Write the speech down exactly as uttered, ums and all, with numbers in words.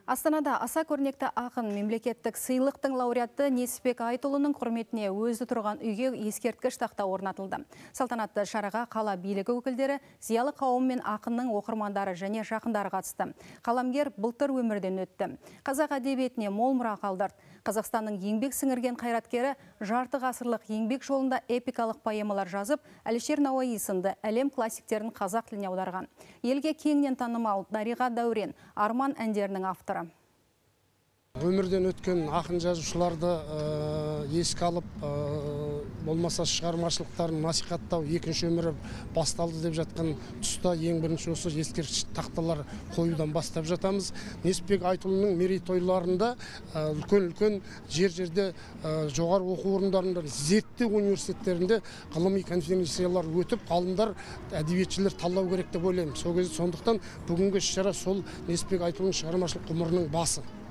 Астанада аса көрнекті ақын мемлекеттік сыйлықтың лауреаты Несіпбек Айтұлының құрметіне өзі тұрған үйге ескерткіш тақта орнатылды. Салтанатты шараға қала билігі өкілдері, зиялы қауым мен ақынның оқырмандары және жақындары қатысты. Қаламгер былтыр өмірден өтті. Қазақ әдебиетіне мол мұра қалдырды. Қазақстанның еңбек сіңірген қайраткері жарты ғасырлық еңбек жолында эпикалық поэмалар жазып, Әлішер Науаи сынды әлем классиктерін қазақ тіліне аударған. Елге кеңінен танымал Дариға Дәурен арман әндерінің авторы. Өмірден өткен ақын жазушыларды еске алып, болмаса шығармашылықтарын насихаттау екінші өмірі басталды деп жатқан тұста ең бірінші осы ескерткіш тақталар қоюдан бастап жатамыз. Несіпбек Айтұлының мерейтойларында үлкен-үлкен жер-жерде жоғары оқу орындарында, зерттеу университеттерінде ғылыми конференциялар өтіп, ғалымдар, әдебиетшілер талдау керек деп ойлаймын. Сондықтан бүгінгі іс-шара сол Несіпбек Айтұлының шығармашылық ғұмырының басы.